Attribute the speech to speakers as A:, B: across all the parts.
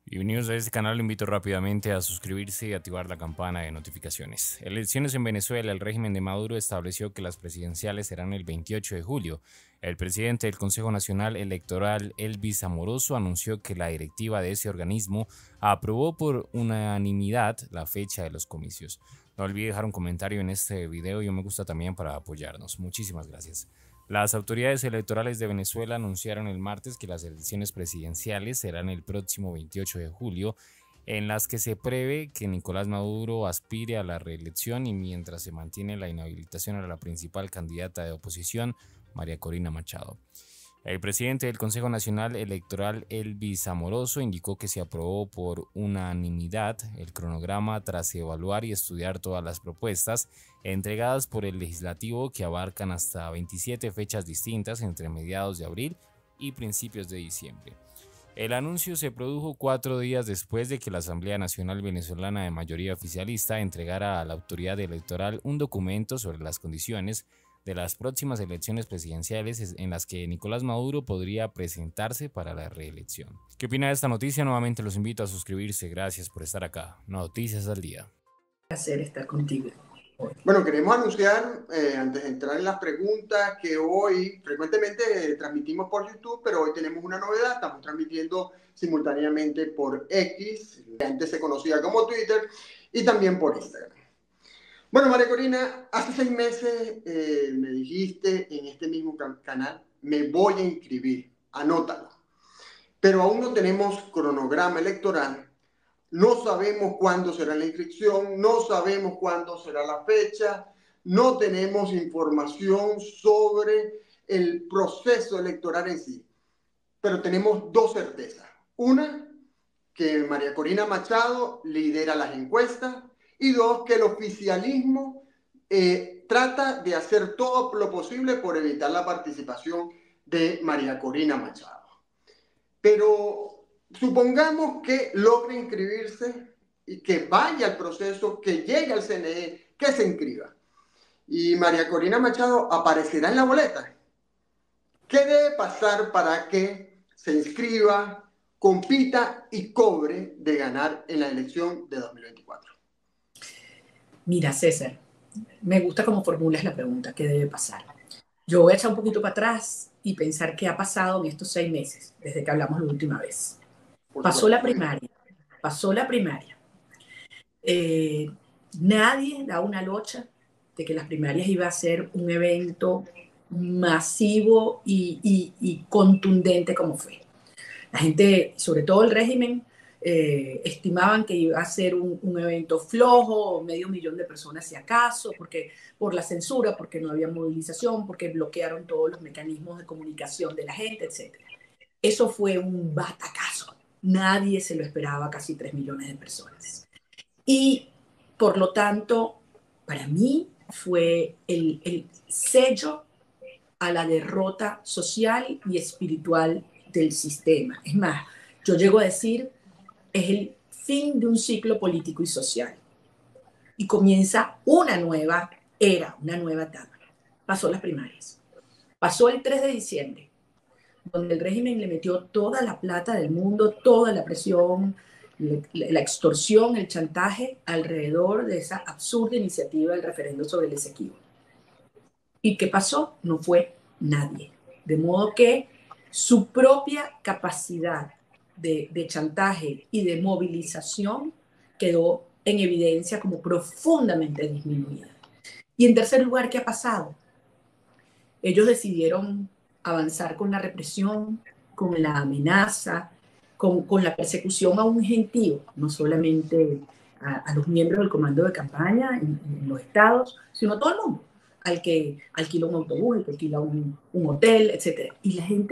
A: Bienvenidos a este canal, lo invito rápidamente a suscribirse y activar la campana de notificaciones. Elecciones en Venezuela. El régimen de Maduro estableció que las presidenciales serán el 28 de julio. El presidente del Consejo Nacional Electoral, Elvis Amoroso, anunció que la directiva de ese organismo aprobó por unanimidad la fecha de los comicios. No olvide dejar un comentario en este video y un me gusta también para apoyarnos. Muchísimas gracias. Las autoridades electorales de Venezuela anunciaron el martes que las elecciones presidenciales serán el próximo 28 de julio, en las que se prevé que Nicolás Maduro aspire a la reelección y mientras se mantiene la inhabilitación a la principal candidata de oposición, María Corina Machado. El presidente del Consejo Nacional Electoral, Elvis Amoroso, indicó que se aprobó por unanimidad el cronograma tras evaluar y estudiar todas las propuestas entregadas por el legislativo que abarcan hasta 27 fechas distintas entre mediados de abril y principios de diciembre. El anuncio se produjo 4 días después de que la Asamblea Nacional Venezolana de mayoría oficialista entregara a la autoridad electoral un documento sobre las condiciones de las próximas elecciones presidenciales en las que Nicolás Maduro podría presentarse para la reelección. ¿Qué opina de esta noticia? Nuevamente los invito a suscribirse. Gracias por estar acá. Noticias al día.
B: Un placer estar contigo.
C: Bueno, queremos anunciar, antes de entrar en las preguntas, que hoy frecuentemente transmitimos por YouTube, pero hoy tenemos una novedad. Estamos transmitiendo simultáneamente por X, que antes se conocía como Twitter, y también por Instagram. Bueno, María Corina, hace 6 meses me dijiste en este mismo canal, me voy a inscribir, anótalo. Pero aún no tenemos cronograma electoral, no sabemos cuándo será la inscripción, no sabemos cuándo será la fecha, no tenemos información sobre el proceso electoral en sí. Pero tenemos 2 certezas. Una, que María Corina Machado lidera las encuestas, y 2, que el oficialismo trata de hacer todo lo posible por evitar la participación de María Corina Machado. Pero supongamos que logre inscribirse y que vaya al proceso, que llegue al CNE, que se inscriba. Y María Corina Machado aparecerá en la boleta. ¿Qué debe pasar para que se inscriba, compita y cobre de ganar en la elección de 2024?
B: Mira, César, me gusta cómo formulas la pregunta, ¿qué debe pasar? Yo voy a echar un poquito para atrás y pensar qué ha pasado en estos 6 meses, desde que hablamos la última vez. Pasó la primaria. Nadie da una locha de que las primarias iba a ser un evento masivo y contundente como fue. La gente, sobre todo el régimen, estimaban que iba a ser un evento flojo, 500.000 de personas si acaso, porque por la censura, porque no había movilización, porque bloquearon todos los mecanismos de comunicación de la gente, etc. Eso fue un batacazo. Nadie se lo esperaba, casi 3 millones de personas. Y por lo tanto, para mí fue el sello a la derrota social y espiritual del sistema. Es más, yo llego a decir, es el fin de un ciclo político y social. Y comienza una nueva era, una nueva etapa. Pasó las primarias. Pasó el 3 de diciembre, donde el régimen le metió toda la plata del mundo, toda la presión, la extorsión, el chantaje alrededor de esa absurda iniciativa del referendo sobre el Esequibo. ¿Y qué pasó? No fue nadie. De modo que su propia capacidad de chantaje y de movilización quedó en evidencia como profundamente disminuida. Y en tercer lugar, ¿qué ha pasado? Ellos decidieron avanzar con la represión, con la amenaza, con la persecución a un gentío, no solamente a los miembros del comando de campaña en los estados, sino a todo el mundo, al que alquila un autobús, al que alquila un hotel, etc. Y la gente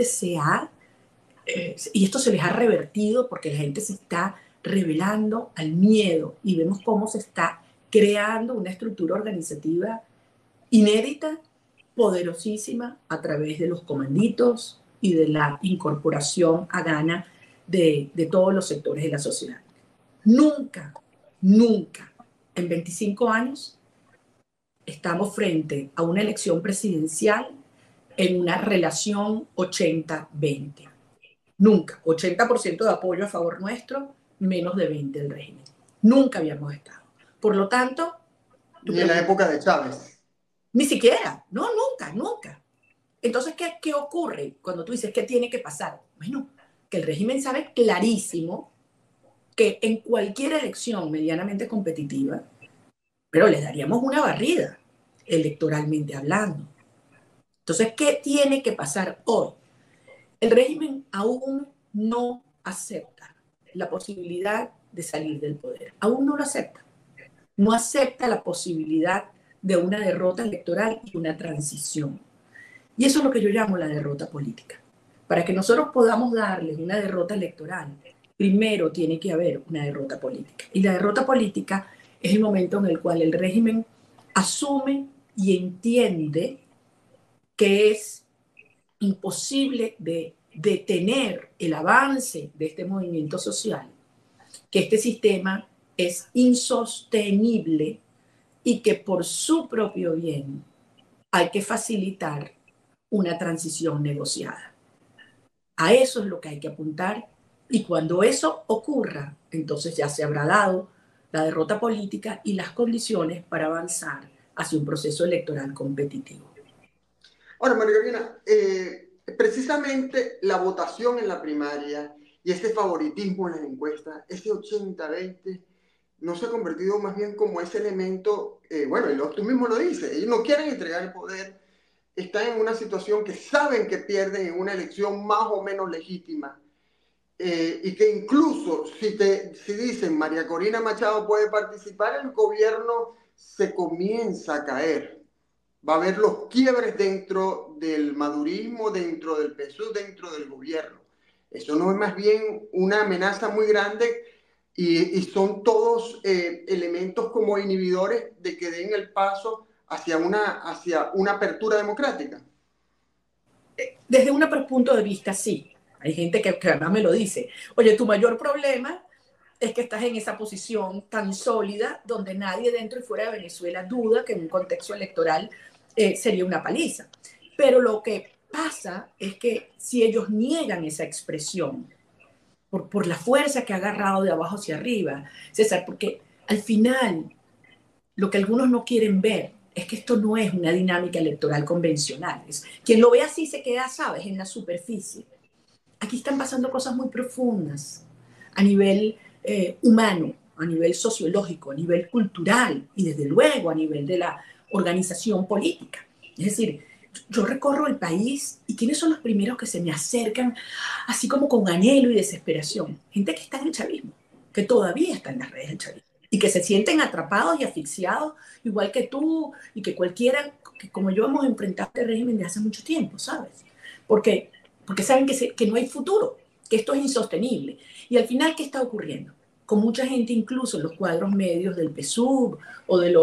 B: y esto se les ha revertido porque la gente se está rebelando al miedo y vemos cómo se está creando una estructura organizativa inédita, poderosísima, a través de los comanditos y de la incorporación a gana de todos los sectores de la sociedad. Nunca en 25 años estamos frente a una elección presidencial en una relación 80-20. Nunca. 80% de apoyo a favor nuestro, menos de 20 el régimen. Nunca habíamos estado. Por lo tanto...
C: Ni en la época de Chávez.
B: Ni siquiera. No, nunca, nunca. Entonces, ¿qué ocurre cuando tú dices qué tiene que pasar? Bueno, que el régimen sabe clarísimo que en cualquier elección medianamente competitiva, pero les daríamos una barrida, electoralmente hablando. Entonces, ¿qué tiene que pasar hoy? El régimen aún no acepta la posibilidad de salir del poder. Aún no lo acepta. No acepta la posibilidad de una derrota electoral y una transición. Y eso es lo que yo llamo la derrota política. Para que nosotros podamos darles una derrota electoral, primero tiene que haber una derrota política. Y la derrota política es el momento en el cual el régimen asume y entiende que es imposible de detener el avance de este movimiento social, que este sistema es insostenible y que por su propio bien hay que facilitar una transición negociada. A eso es lo que hay que apuntar, y cuando eso ocurra, entonces ya se habrá dado la derrota política y las condiciones para avanzar hacia un proceso electoral competitivo.
C: Ahora, María Corina, precisamente la votación en la primaria y ese favoritismo en las encuestas, ese 80-20, no se ha convertido más bien como ese elemento, bueno, tú mismo lo dices, ellos no quieren entregar el poder, están en una situación que saben que pierden en una elección más o menos legítima, y que incluso si dicen María Corina Machado puede participar, el gobierno se comienza a caer. Va a haber los quiebres dentro del madurismo, dentro del PSUV, dentro del gobierno. Eso no es más bien una amenaza muy grande, y son todos elementos como inhibidores de que den el paso hacia una apertura democrática.
B: Desde un punto de vista, sí. Hay gente que además me lo dice. Oye, tu mayor problema es que estás en esa posición tan sólida donde nadie dentro y fuera de Venezuela duda que en un contexto electoral sería una paliza. Pero lo que pasa es que si ellos niegan esa expresión por la fuerza que ha agarrado de abajo hacia arriba, César, porque al final lo que algunos no quieren ver es que esto no es una dinámica electoral convencional. Quien lo ve así se queda, sabes, en la superficie. Aquí están pasando cosas muy profundas a nivel humano, a nivel sociológico, a nivel cultural y desde luego a nivel de la organización política. Es decir, yo recorro el país y ¿quiénes son los primeros que se me acercan así como con anhelo y desesperación? Gente que está en el chavismo, que todavía está en las redes del chavismo y que se sienten atrapados y asfixiados igual que tú y que cualquiera, que como yo hemos enfrentado este régimen de hace mucho tiempo, ¿sabes? Porque saben que no hay futuro, que esto es insostenible. Y al final, ¿qué está ocurriendo? Con mucha gente, incluso en los cuadros medios del PSUV o de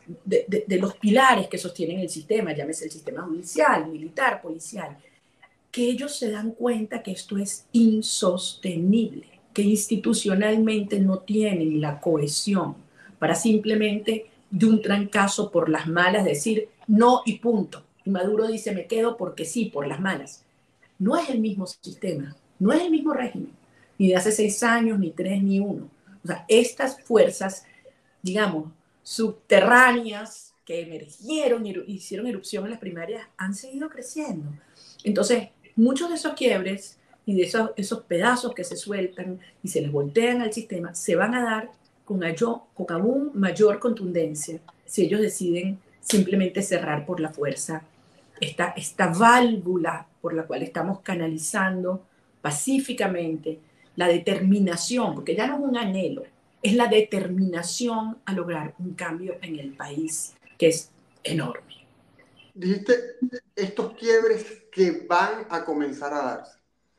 B: los pilares que sostienen el sistema, llámese el sistema judicial, militar, policial, que ellos se dan cuenta que esto es insostenible, que institucionalmente no tienen la cohesión para simplemente de un trancazo por las malas decir no y punto. Y Maduro dice, me quedo porque sí, por las malas. No es el mismo sistema, no es el mismo régimen, ni de hace 6 años, ni 3, ni 1. O sea, estas fuerzas, digamos, subterráneas que emergieron y hicieron erupción en las primarias han seguido creciendo. Entonces, muchos de esos quiebres y de esos pedazos que se sueltan y se les voltean al sistema se van a dar con aún mayor contundencia si ellos deciden simplemente cerrar por la fuerza esta válvula por la cual estamos canalizando pacíficamente la determinación, porque ya no es un anhelo, es la determinación a lograr un cambio en el país, que es enorme.
C: Dijiste estos quiebres que van a comenzar a darse.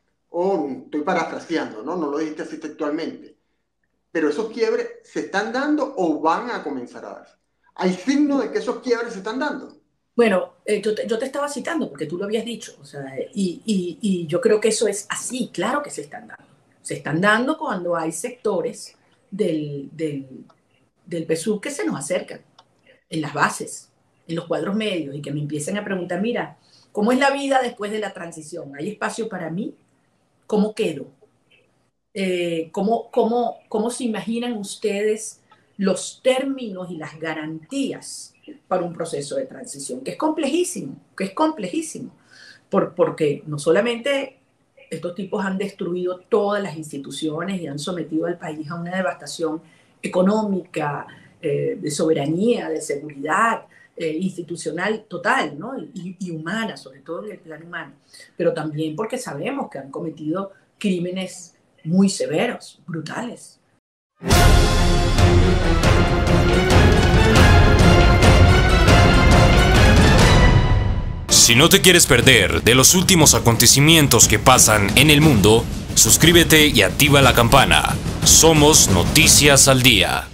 C: Estoy parafraseando, ¿no? No lo dijiste así textualmente. Pero esos quiebres se están dando o van a comenzar a darse. ¿Hay signos de que esos quiebres se están dando?
B: Bueno, yo te estaba citando porque tú lo habías dicho, o sea, y yo creo que eso es así, claro que se están dando. Se están dando cuando hay sectores del PSUV que se nos acercan en las bases, en los cuadros medios, y que me empiezan a preguntar, mira, ¿cómo es la vida después de la transición? ¿Hay espacio para mí? ¿Cómo quedo? ¿Cómo se imaginan ustedes los términos y las garantías para un proceso de transición? Que es complejísimo, porque no solamente estos tipos han destruido todas las instituciones y han sometido al país a una devastación económica, de soberanía, de seguridad, institucional total, ¿no? y humana, sobre todo en el plano humano, pero también porque sabemos que han cometido crímenes muy severos, brutales.
A: Si no te quieres perder de los últimos acontecimientos que pasan en el mundo, suscríbete y activa la campana. Somos Noticias al Día.